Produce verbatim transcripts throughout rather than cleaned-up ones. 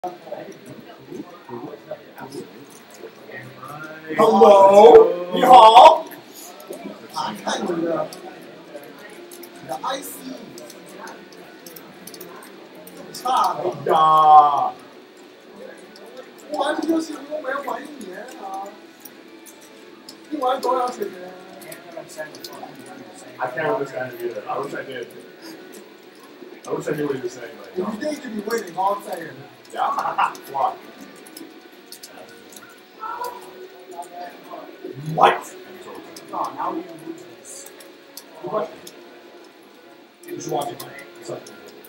Hello，你好。啊，看你的，你的 I C 这么差的。哎呀，我玩这游戏我没有玩一年啊。你玩多长时间 I can't understand it either. I wish I did. I wish I knew what he was saying, but You need to be waiting all day. yeah. Why? What? Oh, how do you lose this? Good question. You should watch it. It's like,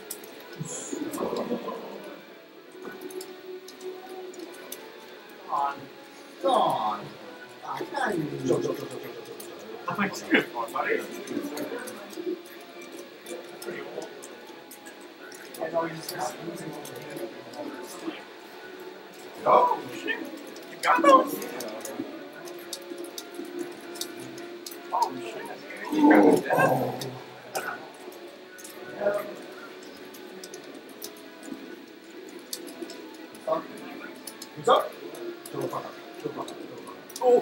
Come on. God. 打看你。 走走走走走走走。 I'm like, serious one, buddy. I know he's just losing Oh shit! You got those? Oh shit! You got that? What's up? Oh.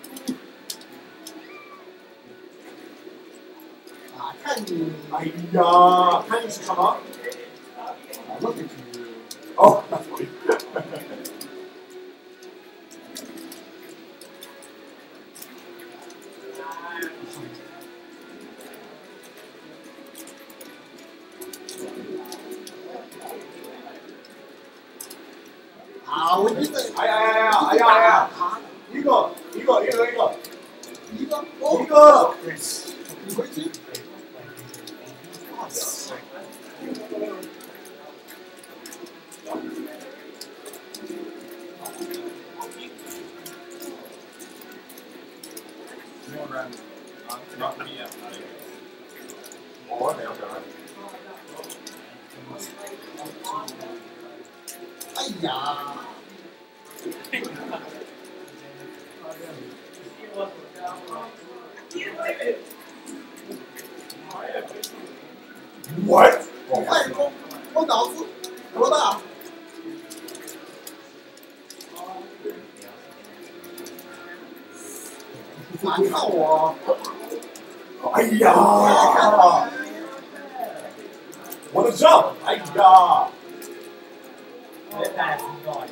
打看你。 哎呀，看你是什么 Look at you. Oh, that's funny. 啊，我一个。 哎呀呀呀！哎呀哎呀！一个一个一个一个一个。哦。 一个。 你回去。 我没有讲。 哎呀。 What？ 我外公，我脑子多大？咋看我？ 哎呀！我的 jump！ 哎呀！ That's not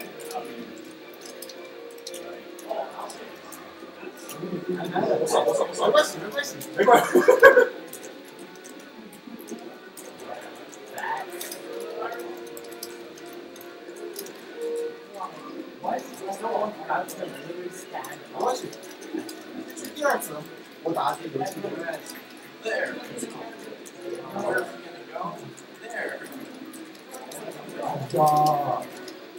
我上我上我上， 没关系没关系。 没关系。 没关系。这第二次我打这个游戏。 There. There. 哇！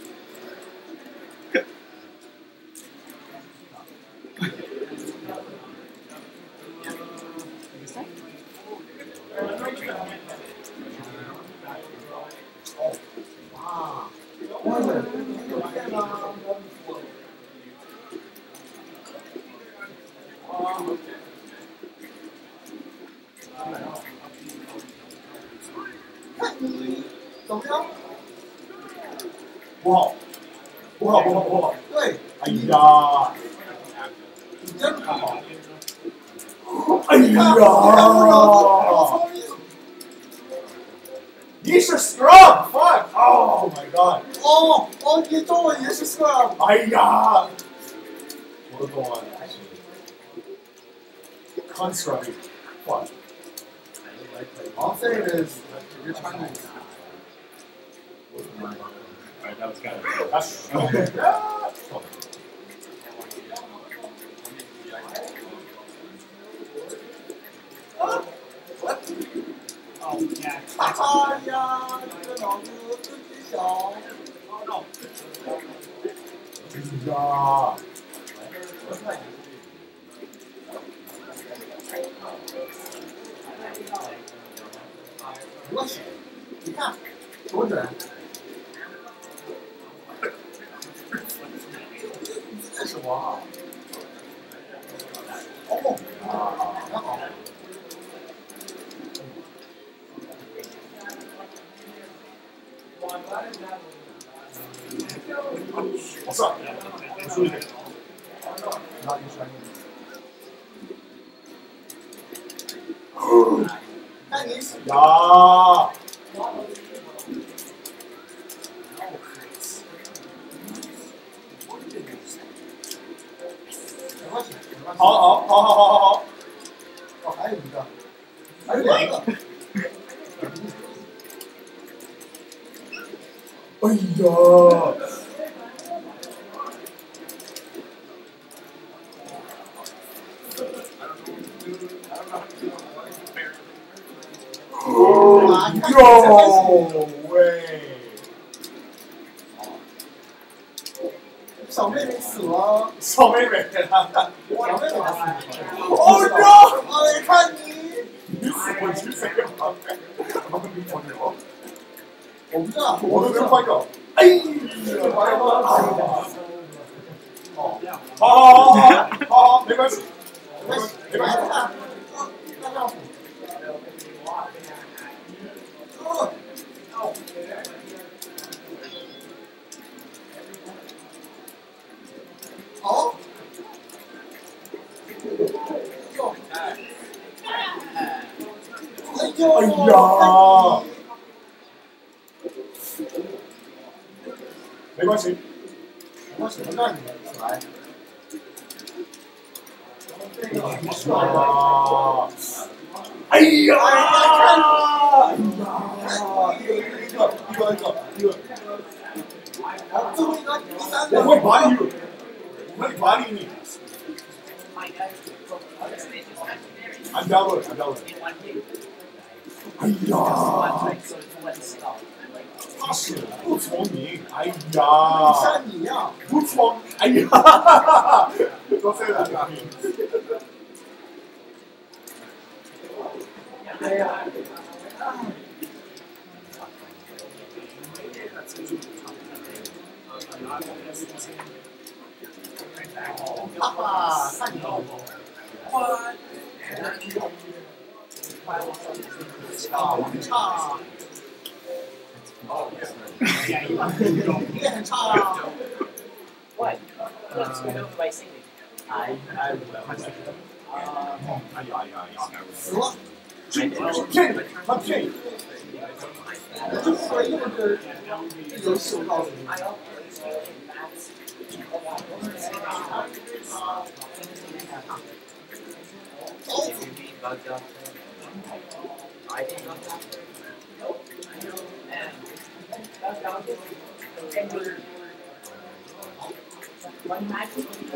哇！我有有骗吗？看你怎么样？ 不好，不好，不好，不好。 对， 哎呀！ 你真不好。 哎你看，你看我脑子多呀！ 聪明。 你是 scrub fuck oh my god 哦哦，你中文也是 scrub。 哎呀，我的中文还是 construct fuck I'll say it is you're Chinese. Alright, that was kind of that's okay. Oh, yeah. 哎呀，你的脑子真小。 哎呀， 没关系，你看多准。这是什么啊？哦，很好。 我算，我输一点。 然后就穿那你死呀！ 没关系，没关系。 好好好好好好好。 哦，还有一个，还有两个。 哎呀！ 哇， 哟喂！ 小妹妹死了， 小妹妹， 小妹妹死了。 哦哟！ 哎，看你， 你死我去谁呀？我跟你朋友， 我不知道， 我都能换掉。哎呀！哦，好好好好好好，没关系，没关系，没关系。 那丈夫。好。哎呦！ 哎呀！没关系， 我喜欢让你来。 啊！哎呀！哎呀！ 一个一个一个一个一个。好，最后一个第三个。 我会把你，我会把你。俺家了，俺家了。哎呀！他是不聪明，哎呀！ 像你一样。 不聪，哎呀！哈哈哈！多谢了。 哎呀！哈哈，看你老婆。差差。你也很差啊。 What? Let's go by singing. I I will. 哎呀哎呀哎呀！ 死了。 骗你，他骗你。 我就不会用这这游戏，我告诉你。刀子。 One match.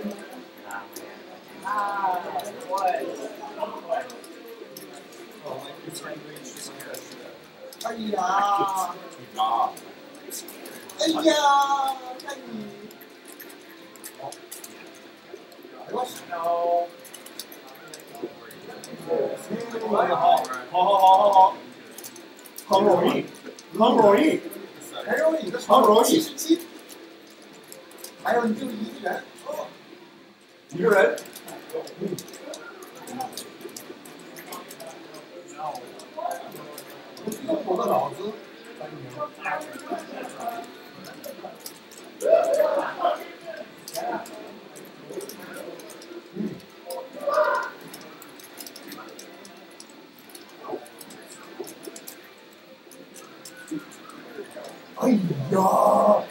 Ah, what? 哎呀！ 啊！ 哎呀，看你。没关系。 No. 好，好，好，好，好，很容易，很容易， 很容易， 很容易七十七。还有你就一个人。 一个人。嗯。 用我的脑子。嗯。 哎呀！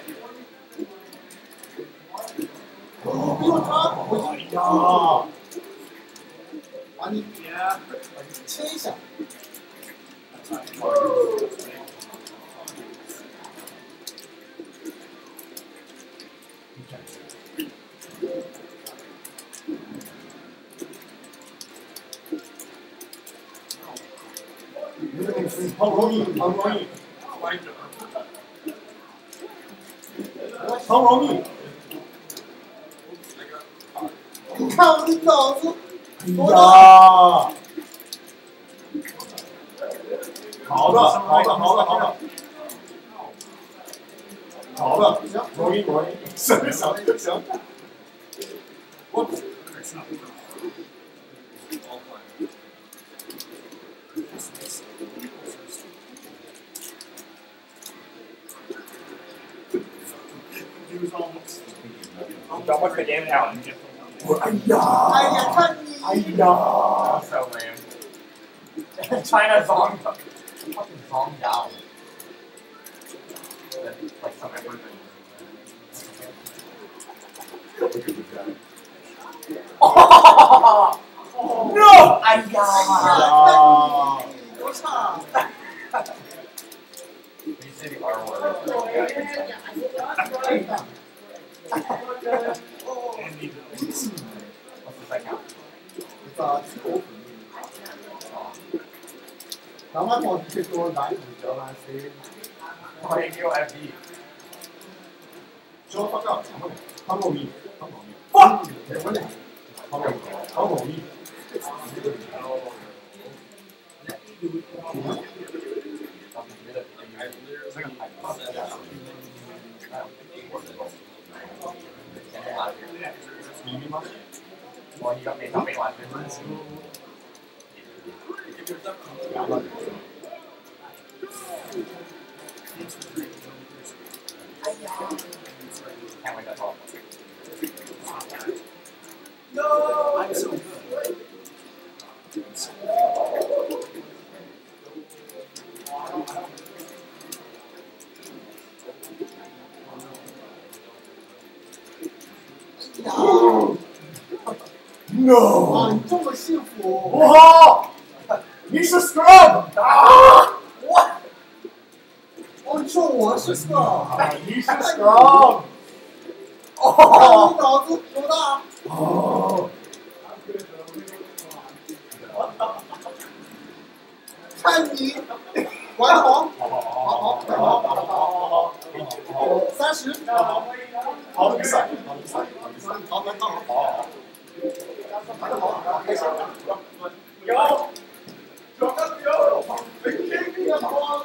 你不用抓，我就哎呀！ 把你切一下。 好容易，好容易，好容易。 你看我的脑子。 哎呀！好的，好的，好的，好的。好的，行，容易，容易，行行行。我。 Don't watch the game now. 哎呀，哎呀，看你， 哎呀 so lame. China Zong. Fucking Zong Yao. Like some everything. Oh! No! 哎呀！ 哎呀，看你多差。 You say the R word. What's the second count? 打支我諗翻我接到個奶唔咗啦先。 Oh, you go F D. Shut the fuck up！他冇意，他冇意。Fuck！你揾你，他冇意，他冇意。 我依家未收未還錢。哎呀！聽我隻歌。No! I'm so good. No！ 哇，你这么幸福！ 哇！你是 scrub 啊！我， 哦，你说我是 scrub， 你是 scrub。 哦，你脑子多大？ 哦。 看你，玩得好，好好好好好好，三十，好比赛，好比赛，好比赛，好，好，好，好。 玩得好，开心。有，有有，你听个光，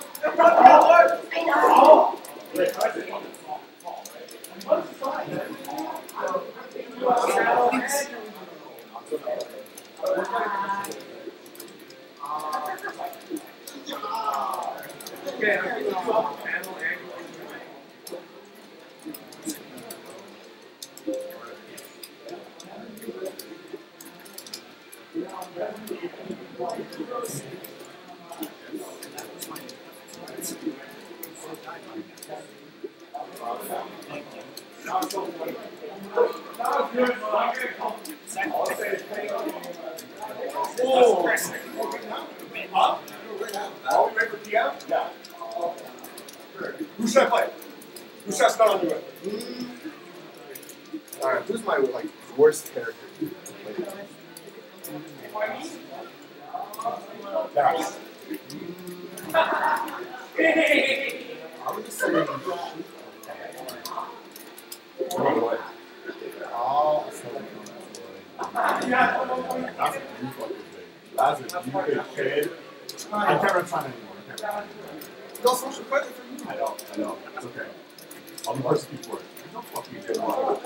好。Who should I play? Who should I start on you with? Mm. Alright, who's my like worst character? Dash. I would just say maybe Run away. Oh, that's That's a you fucking thing. That's a you big kid. I can't run time anymore. I can't run. no social credit for you. I know, I know. It's okay. I'll be persecuted for it. Don't fucking do it.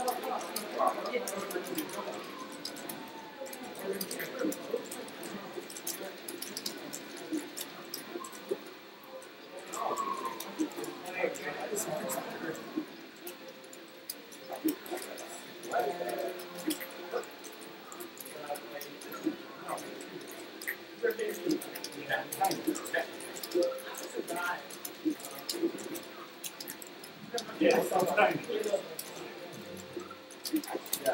Yeah, sometimes. Yeah.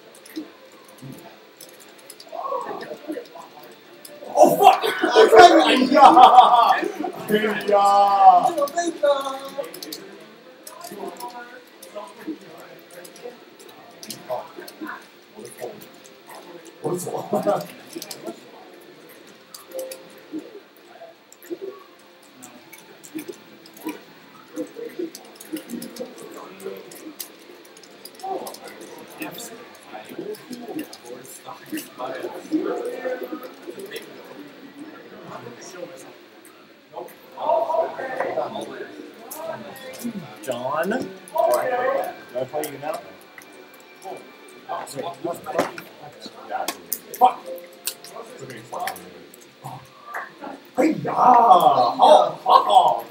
Oh fuck! Yeah! Yeah! 这个背的。 我的错，我的错。 John? Do I play you now? Fuck! Hey ya! Oh, oh, oh.